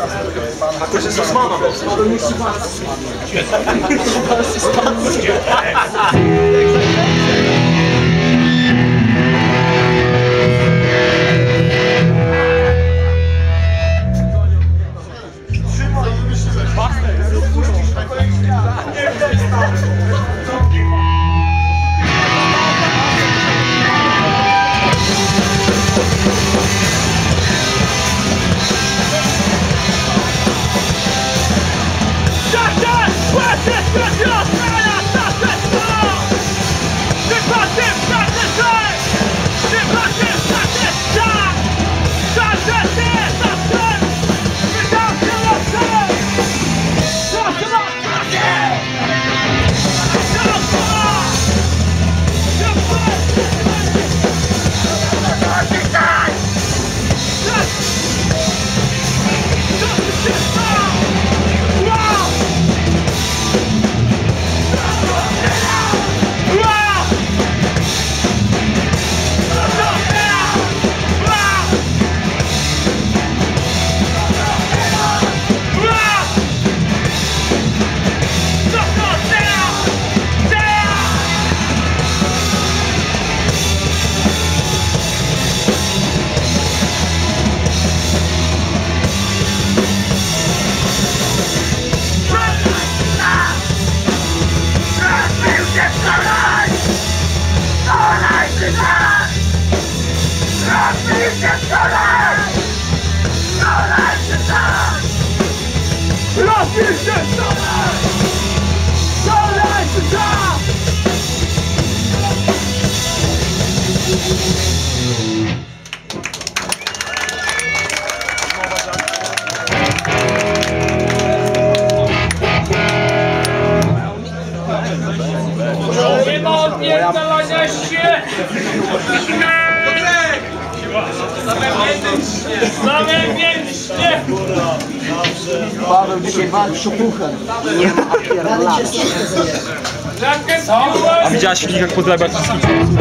A to jest Osmana. Nie ma odpierdalania się! Zamębięcznie! Paweł dzisiaj walczy szopuchem. Nie ma odpierdalania. A widziałaś filmik, jak podlewa wszystkich?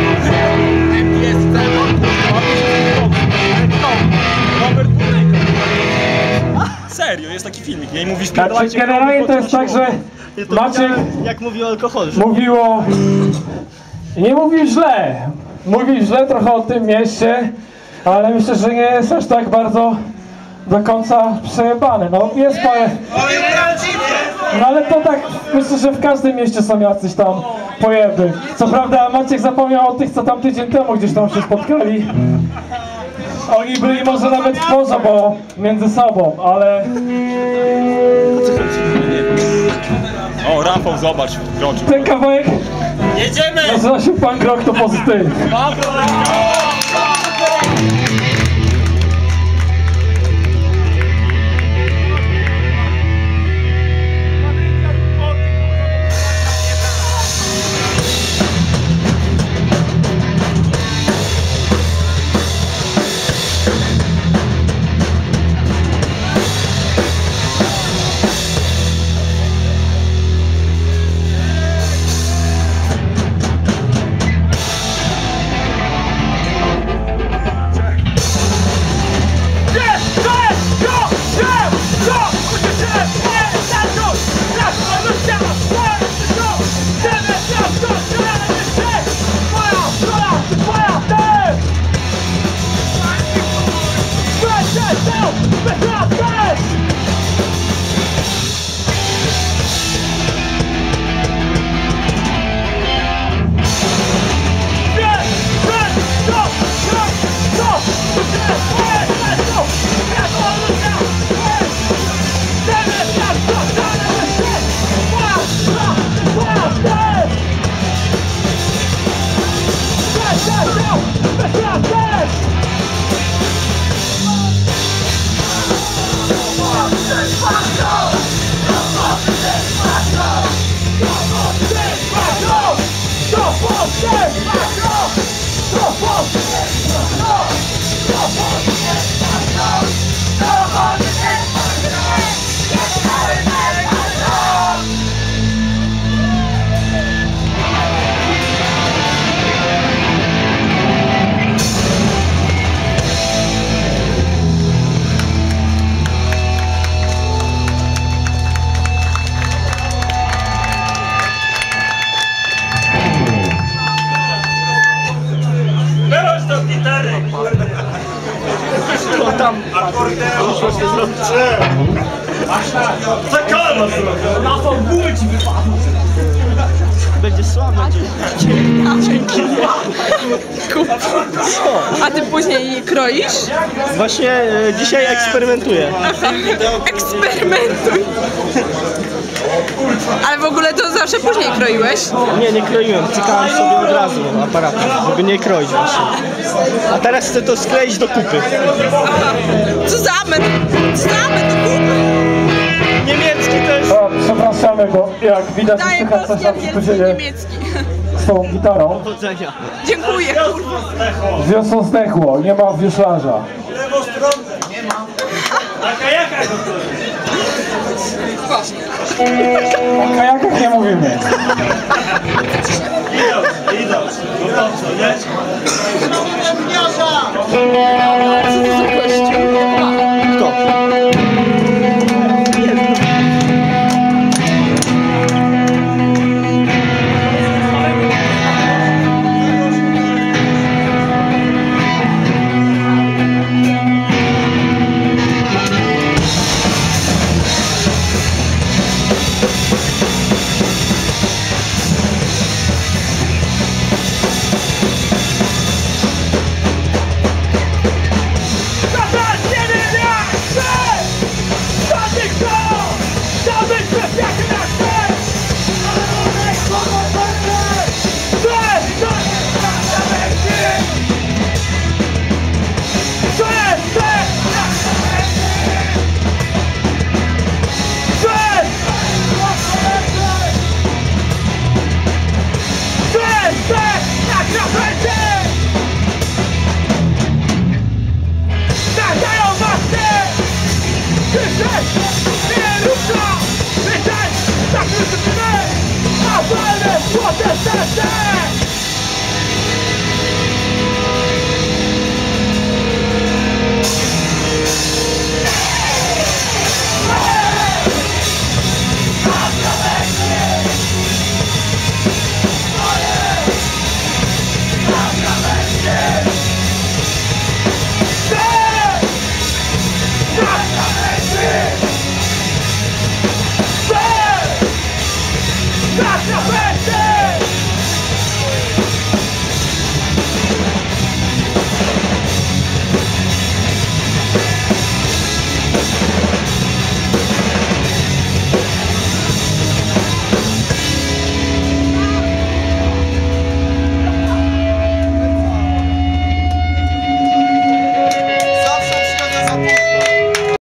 Serio, jest taki filmik, nie? I mówisz, znaczy, generalnie to jest tak, że Maciek Jak mówi o alkoholu. mówiło... Nie mówił źle. Mówił źle trochę o tym mieście, ale myślę, że nie jest aż tak bardzo do końca przejebany. No jest parę... No ale to tak, myślę, że w każdym mieście są jacyś tam pojeby. Co prawda Maciek zapomniał o tych, co tam tydzień temu gdzieś tam się spotkali. Oni byli może nawet w porze, bo między sobą, ale... O, Rafał, zobacz, kroczy. Ten kawałek jedziemy! nazywa się Punk Rock to Pozytyw. Będzie słabo. A ty później kroisz? Właśnie dzisiaj eksperymentuję. Eksperymentuj. Ale w ogóle to zawsze później kroiłeś? Nie kroiłem, cykałem sobie od razu aparatem, żeby nie kroić właśnie. A teraz chcę to skleić do kupy. Co zamęt? Zamęt do kupy. Niemiecki też. O, przepraszamy, bo jak widać, Daję słychać coś polski, tam się tu angielski, dzieje niemiecki. z tą gitarą. Powodzenia. Dziękuję. Wiosło zdechło, nie ma wieszlarza. O kajakach nie mówimy. Idą. No dobrze, nie?